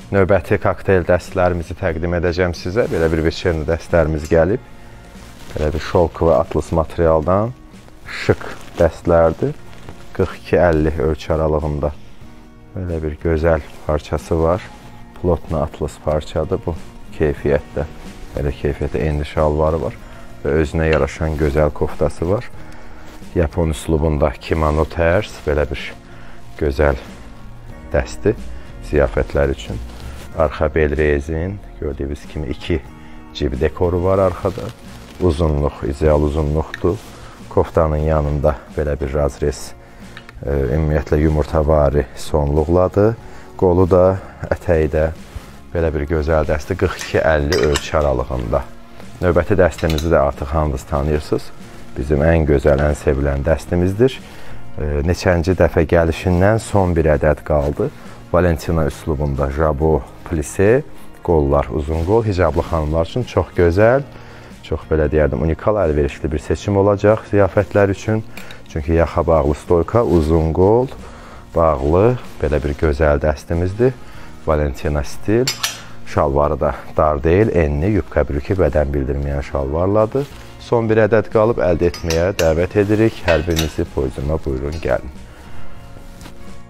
Növbəti kokteyl dəstlərimizi təqdim edəcəm sizə. Belə bir veçerni dəstlərimiz gəlib. Belə bir şolk və atlas materialdan şık dəstlərdir. 42-50 ölçü aralığında. Belə bir gözəl parçası var. Plotna atlas parçadır bu keyfiyyətdə. Belə keyfiyyətdə enli şalvarı var. Və özünə yaraşan gözəl koftası var. Yapon üslubunda kimono tərz. Belə bir gözəl dəsti ziyafətlər üçün. Arxa bel rezin, gördüyünüz kimi 2 cib dekoru var arxada. Uzunluq, ideal uzunluqdur. Koftanın yanında belə bir razrez, ümumiyyətlə yumurtavari sonluqladır. Qolu da, ətəyi də belə bir gözəl dəsti 42-50 ölçü aralığında. Növbəti dəstimizi də artıq hamınız tanıyırsınız. Bizim ən gözəl, ən sevilən dəstimizdir. Neçənci dəfə gəlişindən son bir ədəd qaldı. Valentina üslubunda jabo plise, qollar uzun qol, hicablı xanımlar üçün çox gözəl, çox belə deyərdim, unikal əlverişli bir seçim olacaq ziyafətlər üçün. Çünki yaxa bağlı stoyka, uzun qol, bağlı, belə bir gözəl dəstimizdir. Valentina stil, şalvarı da dar deyil, enli, yubka brüki, bədən bildirməyən şalvarladır. Son bir ədəd qalıb əldə etməyə dəvət edirik. Hər birinizi podyuma buyurun, gəlin.